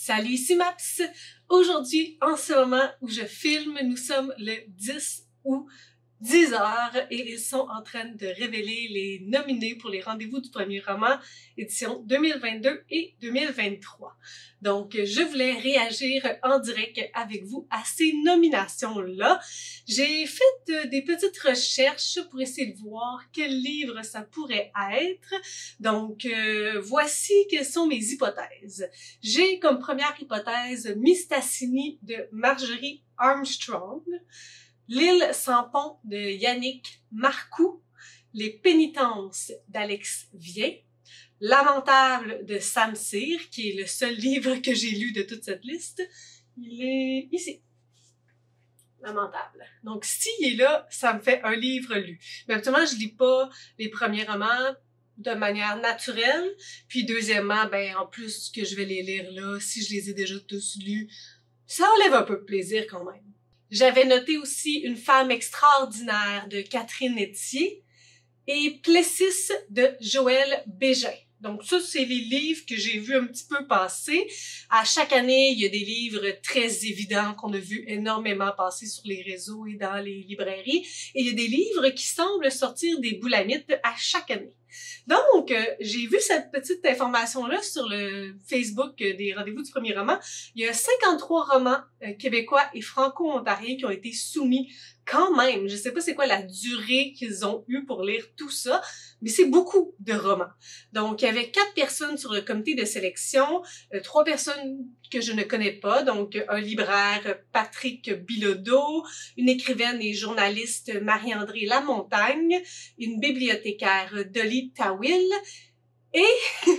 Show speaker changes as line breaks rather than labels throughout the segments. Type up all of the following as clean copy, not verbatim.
Salut, ici Maps! Aujourd'hui, en ce moment où je filme, nous sommes le 10 août, 10 heures, et ils sont en train de révéler les nominés pour les rendez-vous du premier roman, édition 2022 et 2023. Donc, je voulais réagir en direct avec vous à ces nominations-là. J'ai fait des petites recherches pour essayer de voir quel livre ça pourrait être. Donc, voici quelles sont mes hypothèses. J'ai comme première hypothèse Mistassini de Marjorie Armstrong, L'île sans pont de Yannick Marcoux, Les pénitences d'Alex Vien, Lamentable de Sam Cyr, qui est le seul livre que j'ai lu de toute cette liste. Il est ici. Lamentable. Donc, s'il est là, ça me fait un livre lu. Mais habituellement, je lis pas les premiers romans de manière naturelle. Puis deuxièmement, en plus que je vais les lire là, si je les ai déjà tous lus, ça enlève un peu de plaisir quand même. J'avais noté aussi Une femme extraordinaire de Catherine Etier et Plessis de Joël Bégin. Donc ça, c'est les livres que j'ai vus un petit peu passer. À chaque année, il y a des livres très évidents qu'on a vu énormément passer sur les réseaux et dans les librairies. Et il y a des livres qui semblent sortir des boulamites à chaque année. Donc, j'ai vu cette petite information-là sur le Facebook des rendez-vous du premier roman. Il y a 53 romans québécois et franco-ontariens qui ont été soumis quand même. Je sais pas c'est quoi la durée qu'ils ont eue pour lire tout ça, mais c'est beaucoup de romans. Donc, il y avait 4 personnes sur le comité de sélection, 3 personnes que je ne connais pas, donc un libraire, Patrick Bilodeau, une écrivaine et journaliste, Marie-André Lamontagne, une bibliothécaire, Dolly Tawil, et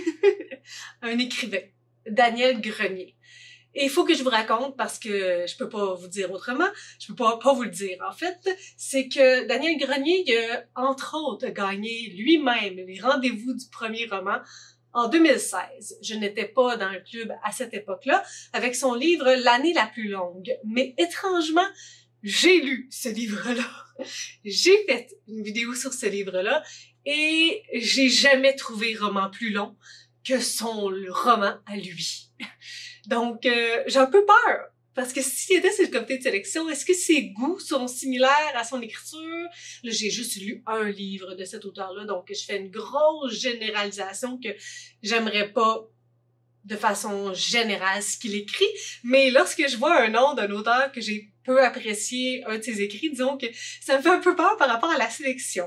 un écrivain, Daniel Grenier. Et il faut que je vous raconte, parce que je peux pas vous dire autrement, je peux pas vous le dire en fait, c'est que Daniel Grenier, il a entre autres gagné lui-même les rendez-vous du premier roman en 2016. Je n'étais pas dans le club à cette époque-là, avec son livre L'année la plus longue. Mais étrangement, j'ai lu ce livre-là. J'ai fait une vidéo sur ce livre-là et j'ai jamais trouvé roman plus long que son roman à lui. Donc, j'ai un peu peur. Parce que s'il était sur le comité de sélection, est-ce que ses goûts sont similaires à son écriture? Là, j'ai juste lu un livre de cet auteur-là, donc je fais une grosse généralisation que j'aimerais pas de façon générale ce qu'il écrit. Mais lorsque je vois un nom d'un auteur que j'ai peu apprécié, un de ses écrits, disons que ça me fait un peu peur par rapport à la sélection.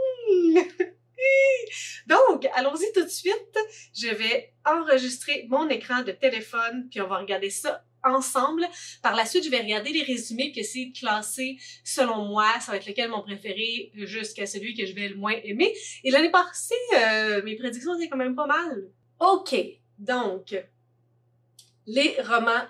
Donc, allons-y tout de suite. Je vais enregistrer mon écran de téléphone, puis on va regarder ça ensemble. Par la suite, je vais regarder les résumés, puis essayer de classer selon moi, ça va être lequel mon préféré jusqu'à celui que je vais le moins aimer. Et l'année passée, mes prédictions étaient quand même pas mal. OK, donc, les romans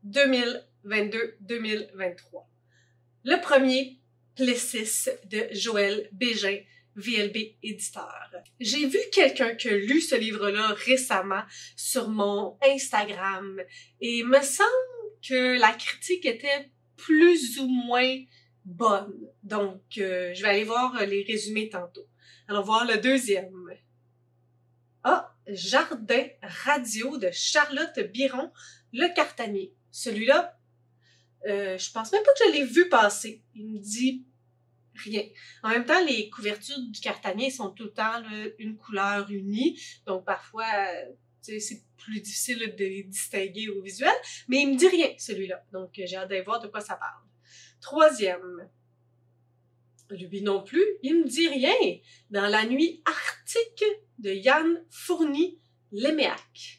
2022-2023. Le premier, Plessis de Joël Bégin, VLB éditeur. J'ai vu quelqu'un qui a lu ce livre-là récemment sur mon Instagram et il me semble que la critique était plus ou moins bonne. Donc, je vais aller voir les résumés tantôt. Allons voir le deuxième. Ah, Jardin radio de Charlotte Biron, Le Cartanier. Celui-là, je pense même pas que je l'ai vu passer. Il me dit rien. En même temps, les couvertures du Cartanier sont tout le temps là, une couleur unie, donc parfois, c'est plus difficile de les distinguer au visuel, mais il me dit rien, celui-là. Donc, j'ai hâte d'aller voir de quoi ça parle. Troisième, lui non plus, il me dit rien. Dans la nuit arctique de Yann Fourny, Léméac.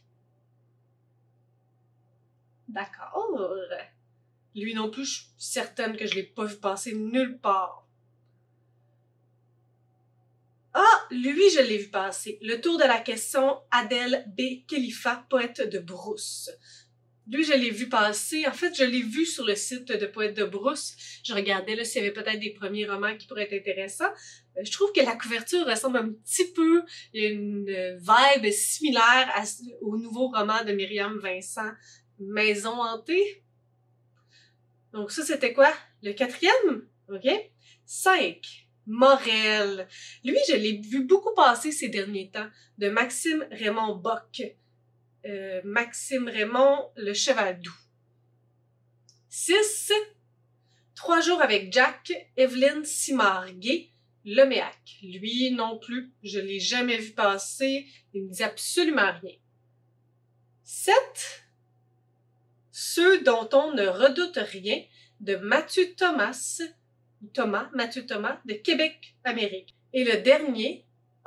D'accord. Lui non plus, je suis certaine que je l'ai pas vu passer nulle part. Ah, lui, je l'ai vu passer. Le tour de la question, Adèle B. Khalifa, poète de Brousse. Lui, je l'ai vu passer. En fait, je l'ai vu sur le site de Poète de Brousse. Je regardais là s'il y avait peut-être des premiers romans qui pourraient être intéressants. Je trouve que la couverture ressemble un petit peu, il y a une vibe similaire au nouveau roman de Myriam Vincent, Maison hantée. Donc ça, c'était quoi? Le quatrième? OK? 5. Morel. Lui, je l'ai vu beaucoup passer ces derniers temps, de Maxime Raymond Bock. Maxime Raymond, Le Cheval Doux. 6. 3 jours avec Jack, Evelyne Simard-Gay, Leméac. Lui non plus, je l'ai jamais vu passer, il me dit absolument rien. 7. Ceux dont on ne redoute rien, de Mathieu Thomas, Mathieu Thomas, de Québec, Amérique. Et le dernier,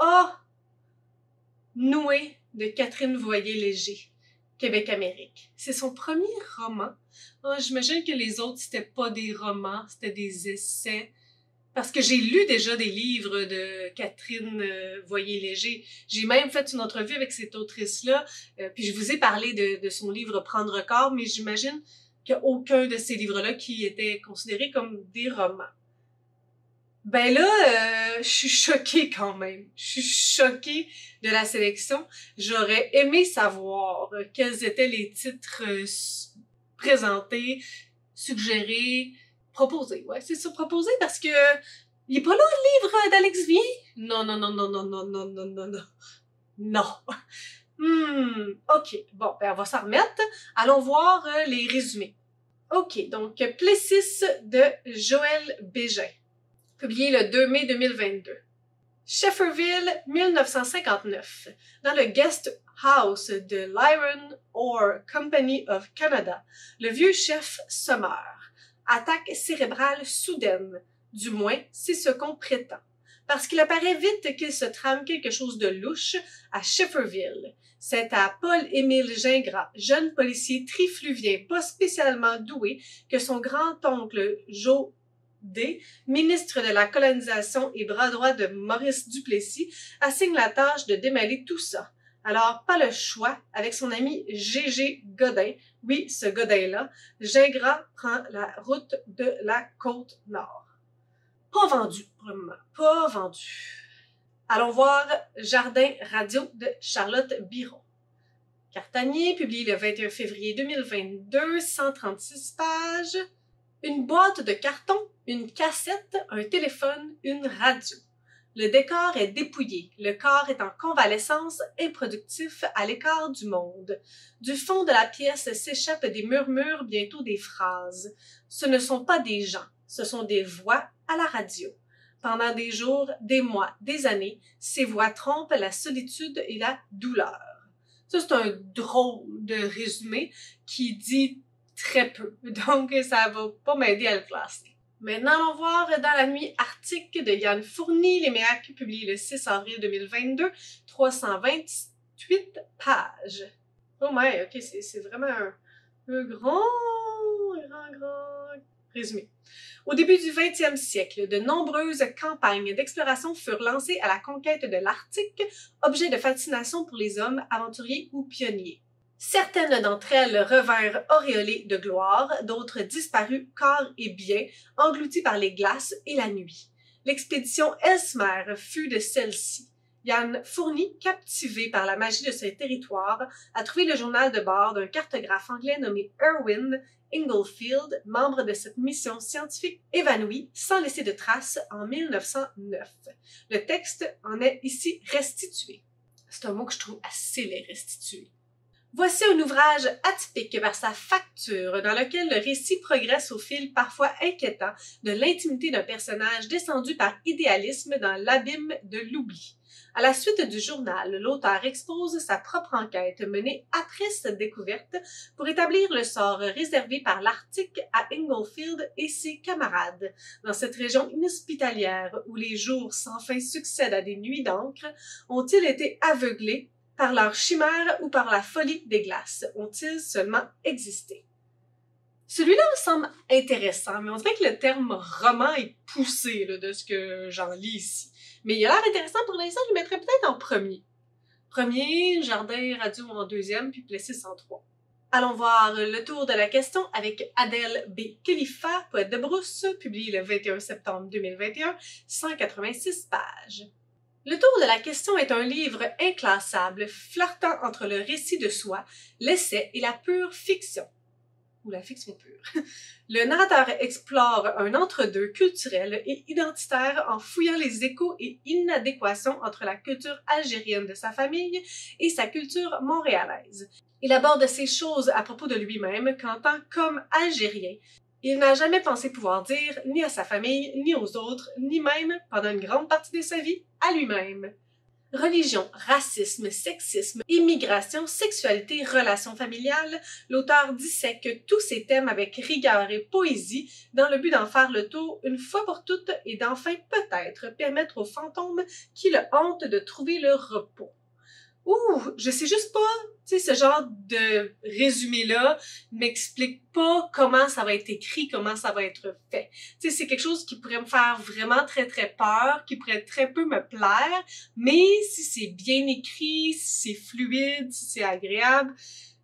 Noué, de Catherine Voyer-Léger, Québec, Amérique. C'est son premier roman. J'imagine que les autres, c'était pas des romans, c'était des essais. Parce que j'ai lu déjà des livres de Catherine Voyer-Léger. J'ai même fait une entrevue avec cette autrice-là, puis je vous ai parlé de son livre Prendre corps, mais j'imagine qu'il n'y a aucun de ces livres-là qui était considéré comme des romans. Ben là, je suis choquée quand même. Je suis choquée de la sélection. J'aurais aimé savoir quels étaient les titres présentés, suggérés, proposés. Ouais, c'est ça, proposés parce que il est pas là le livre d'Alex Viens? Non. Non. OK. Bon, ben on va s'en remettre. Allons voir les résumés. OK, donc Plessis de Joël Bégin, publié le 2 mai 2022. Shefferville, 1959. Dans le guest house de l'Iron Ore Company of Canada, le vieux chef se meurt. Attaque cérébrale soudaine, du moins c'est ce qu'on prétend. Parce qu'il apparaît vite qu'il se trame quelque chose de louche à Shefferville. C'est à Paul-Émile Gingras, jeune policier trifluvien pas spécialement doué, que son grand-oncle Joe D, ministre de la colonisation et bras droit de Maurice Duplessis, assigne la tâche de démêler tout ça. Alors, pas le choix, avec son ami G.G. Godin, oui, ce Godin-là, Gingras prend la route de la Côte-Nord. Pas vendu, pour le moment, pas vendu. Allons voir Jardin Radio de Charlotte Biron. Cartanier, publié le 21 février 2022, 136 pages. Une boîte de carton, une cassette, un téléphone, une radio. Le décor est dépouillé, le corps est en convalescence, improductif, à l'écart du monde. Du fond de la pièce s'échappent des murmures, bientôt des phrases. Ce ne sont pas des gens, ce sont des voix à la radio. Pendant des jours, des mois, des années, ces voix trompent la solitude et la douleur. Ça, c'est un drôle de résumé qui dit très peu, donc ça va pas m'aider à le classer. Maintenant, allons voir Dans la nuit arctique de Yann Fourny, Leméac, publié le 6 avril 2022, 328 pages. Oh my, ok, c'est vraiment un grand résumé. Au début du 20e siècle, de nombreuses campagnes d'exploration furent lancées à la conquête de l'Arctique, objet de fascination pour les hommes, aventuriers ou pionniers. Certaines d'entre elles revinrent auréolées de gloire, d'autres disparues corps et biens, englouties par les glaces et la nuit. L'expédition Ellesmere fut de celle-ci. Yann Fourny, captivé par la magie de ce territoire, a trouvé le journal de bord d'un cartographe anglais nommé Erwin Inglefield, membre de cette mission scientifique évanouie sans laisser de traces en 1909. Le texte en est ici restitué. C'est un mot que je trouve assez laid, restitué. Voici un ouvrage atypique par sa facture, dans lequel le récit progresse au fil parfois inquiétant de l'intimité d'un personnage descendu par idéalisme dans l'abîme de l'oubli. À la suite du journal, l'auteur expose sa propre enquête menée après cette découverte pour établir le sort réservé par l'Arctique à Inglefield et ses camarades. Dans cette région inhospitalière où les jours sans fin succèdent à des nuits d'encre, ont-ils été aveuglés par leur chimère ou par la folie des glaces? Ont-ils seulement existé? Celui-là me semble intéressant, mais on dirait que le terme roman est poussé là, de ce que j'en lis ici. Mais il a l'air intéressant pour l'instant, je le mettrais peut-être en premier. Premier, Jardin Radio en deuxième, puis Plessis en trois. Allons voir le tour de la question avec Adèle B. Khalifa, poète de brousse, publié le 21 septembre 2021, 186 pages. Le tour de la question est un livre inclassable, flirtant entre le récit de soi, l'essai et la pure fiction. ou la fiction pure. Le narrateur explore un entre-deux culturel et identitaire en fouillant les échos et inadéquations entre la culture algérienne de sa famille et sa culture montréalaise. Il aborde ces choses à propos de lui-même qu'en tant qu'homme algérien, il n'a jamais pensé pouvoir dire ni à sa famille, ni aux autres, ni même, pendant une grande partie de sa vie, à lui-même. Religion, racisme, sexisme, immigration, sexualité, relations familiales, l'auteur dissèque tous ces thèmes avec rigueur et poésie dans le but d'en faire le tour une fois pour toutes et d'enfin peut-être permettre aux fantômes qui le hantent de trouver leur repos. Ouh, je sais juste pas, tu sais, ce genre de résumé-là m'explique pas comment ça va être écrit, comment ça va être fait. Tu sais, c'est quelque chose qui pourrait me faire vraiment très très peur, qui pourrait très peu me plaire, mais si c'est bien écrit, si c'est fluide, si c'est agréable,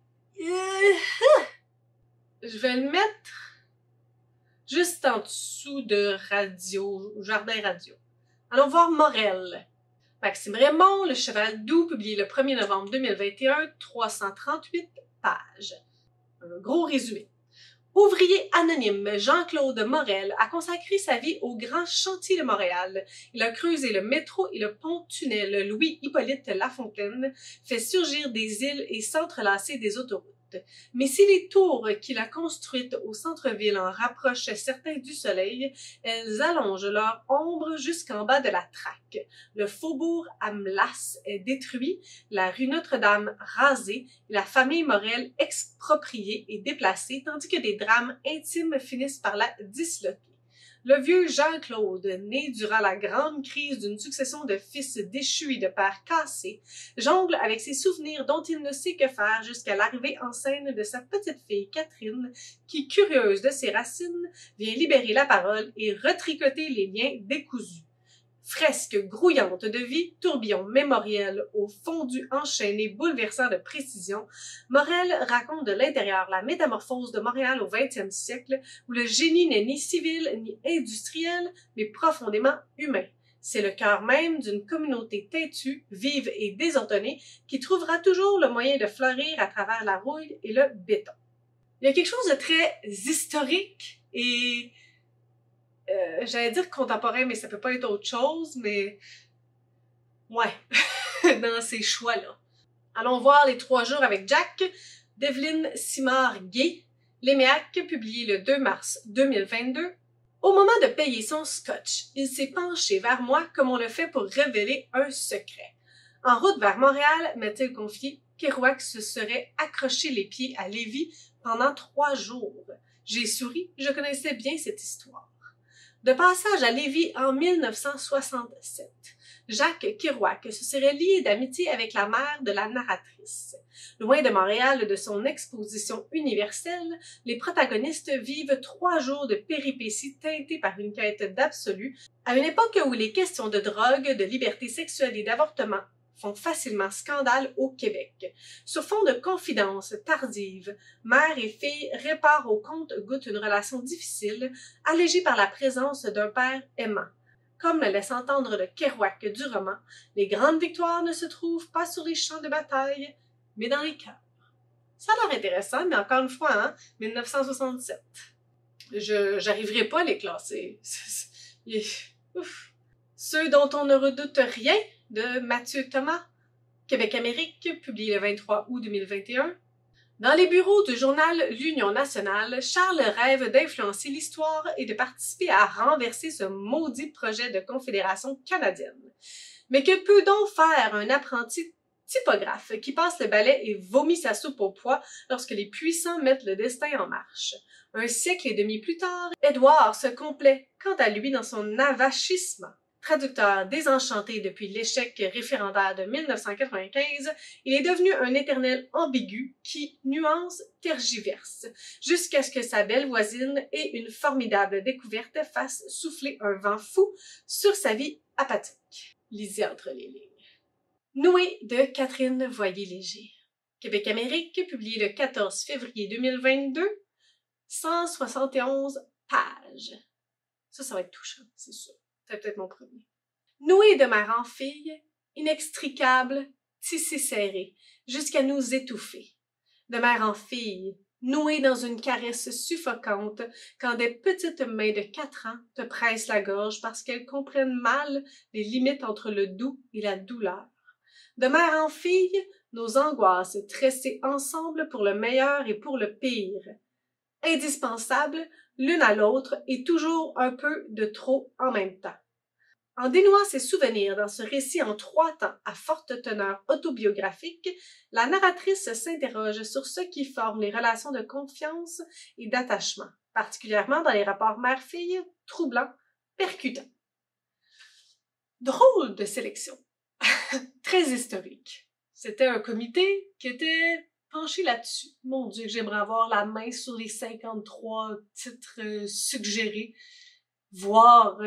je vais le mettre juste en dessous de Radio, Jardin Radio. Allons voir Morel. Maxime Raymond, Le Cheval Doux, publié le 1er novembre 2021, 338 pages. Un gros résumé. Ouvrier anonyme, Jean-Claude Morel a consacré sa vie au grand chantier de Montréal. Il a creusé le métro et le pont-tunnel Louis-Hippolyte Lafontaine, fait surgir des îles et s'entrelacer des autoroutes. Mais si les tours qu'il a construites au centre-ville en rapprochent certains du soleil, elles allongent leur ombre jusqu'en bas de la traque. Le faubourg Amlas est détruit, la rue Notre-Dame rasée, et la famille Morel expropriée et déplacée, tandis que des drames intimes finissent par la disloquer. Le vieux Jean-Claude, né durant la grande crise d'une succession de fils déchus et de pères cassés, jongle avec ses souvenirs dont il ne sait que faire jusqu'à l'arrivée en scène de sa petite fille Catherine, qui, curieuse de ses racines, vient libérer la parole et retricoter les liens décousus. Fresque grouillante de vie, tourbillon mémoriel au fondu enchaîné bouleversant de précision, Morel raconte de l'intérieur la métamorphose de Montréal au 20e siècle, où le génie n'est ni civil ni industriel, mais profondément humain. C'est le cœur même d'une communauté têtue, vive et désordonnée, qui trouvera toujours le moyen de fleurir à travers la rouille et le béton. Il y a quelque chose de très historique et j'allais dire contemporain, mais ça peut pas être autre chose, mais ouais, dans ces choix-là. Allons voir Les 3 jours avec Jack, d'Evelyne Simard-Gay, Léméac, publié le 2 mars 2022. Au moment de payer son scotch, il s'est penché vers moi comme on le fait pour révéler un secret. En route vers Montréal, m'a-t-il confié, Kerouac se serait accroché les pieds à Lévis pendant 3 jours. J'ai souri, je connaissais bien cette histoire. De passage à Lévis en 1967, Jacques Kerouac se serait lié d'amitié avec la mère de la narratrice. Loin de Montréal de son exposition universelle, les protagonistes vivent 3 jours de péripéties teintées par une quête d'absolu, à une époque où les questions de drogue, de liberté sexuelle et d'avortement font facilement scandale au Québec. Sur fond de confidences tardives, mère et fille réparent au compte-gouttes une relation difficile, allégée par la présence d'un père aimant. Comme le laisse entendre le Kerouac du roman, les grandes victoires ne se trouvent pas sur les champs de bataille, mais dans les cœurs. Ça a l'air intéressant, mais encore une fois, hein, 1967. J'arriverai pas à les classer. Ouf. Ceux dont on ne redoute rien, de Mathieu Thomas, Québec-Amérique, publié le 23 août 2021. Dans les bureaux du journal L'Union nationale, Charles rêve d'influencer l'histoire et de participer à renverser ce maudit projet de confédération canadienne. Mais que peut donc faire un apprenti typographe qui passe le balai et vomit sa soupe au pois lorsque les puissants mettent le destin en marche? Un siècle et demi plus tard, Édouard se complaît, quant à lui, dans son avachissement. Traducteur désenchanté depuis l'échec référendaire de 1995, il est devenu un éternel ambigu qui nuance, tergiverse, jusqu'à ce que sa belle voisine ait une formidable découverte fasse souffler un vent fou sur sa vie apathique. Lisez entre les lignes. Noé de Catherine Voyer-Léger. Québec-Amérique, publié le 14 février 2022, 171 pages. Ça va être touchant, c'est sûr. C'est peut-être mon premier. Noué de mère en fille, inextricable, tissé serré, jusqu'à nous étouffer. De mère en fille, noué dans une caresse suffocante, quand des petites mains de 4 ans te pressent la gorge parce qu'elles comprennent mal les limites entre le doux et la douleur. De mère en fille, nos angoisses tressées ensemble pour le meilleur et pour le pire. Indispensables l'une à l'autre et toujours un peu de trop en même temps. En dénouant ses souvenirs dans ce récit en 3 temps à forte teneur autobiographique, la narratrice s'interroge sur ce qui forme les relations de confiance et d'attachement, particulièrement dans les rapports mère-fille, troublants, percutants. Drôle de sélection, très historique. C'était un comité qui était penché là-dessus. Mon Dieu, que j'aimerais avoir la main sur les 53 titres suggérés. Voir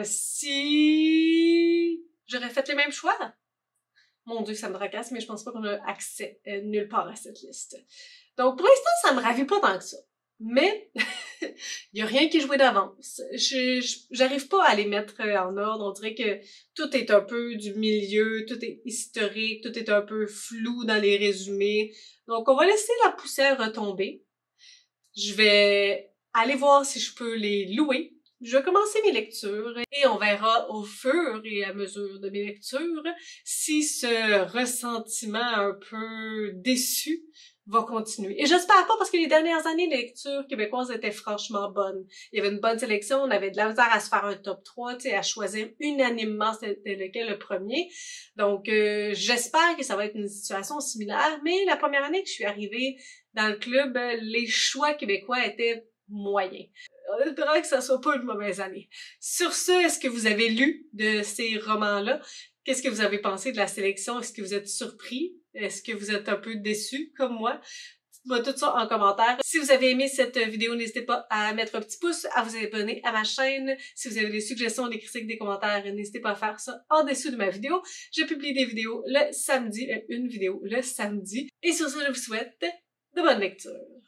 si j'aurais fait les mêmes choix. Mon Dieu, ça me tracasse, mais je pense pas qu'on a accès nulle part à cette liste. Donc, pour l'instant, ça me ravit pas tant que ça. Mais, il y a rien qui est joué d'avance. J'arrive pas à les mettre en ordre. On dirait que tout est un peu du milieu, tout est historique, tout est un peu flou dans les résumés. Donc, on va laisser la poussière retomber. Je vais aller voir si je peux les louer. Je vais commencer mes lectures et on verra au fur et à mesure de mes lectures si ce ressentiment un peu déçu va continuer. Et j'espère pas parce que les dernières années, les lectures québécoises étaient franchement bonnes. Il y avait une bonne sélection, on avait de la misère à se faire un top 3, tu sais, à choisir unanimement c'était lequel le premier. Donc, j'espère que ça va être une situation similaire, mais la première année que je suis arrivée dans le club, les choix québécois étaient moyens. On espère que ça soit pas une mauvaise année. Sur ce, est-ce que vous avez lu de ces romans-là? Qu'est-ce que vous avez pensé de la sélection? Est-ce que vous êtes surpris? Est-ce que vous êtes un peu déçus comme moi? Dites-moi tout ça en commentaire. Si vous avez aimé cette vidéo, n'hésitez pas à mettre un petit pouce, à vous abonner à ma chaîne. Si vous avez des suggestions, des critiques, des commentaires, n'hésitez pas à faire ça en dessous de ma vidéo. Je publie des vidéos le samedi, une vidéo le samedi. Et sur ce, je vous souhaite de bonnes lectures.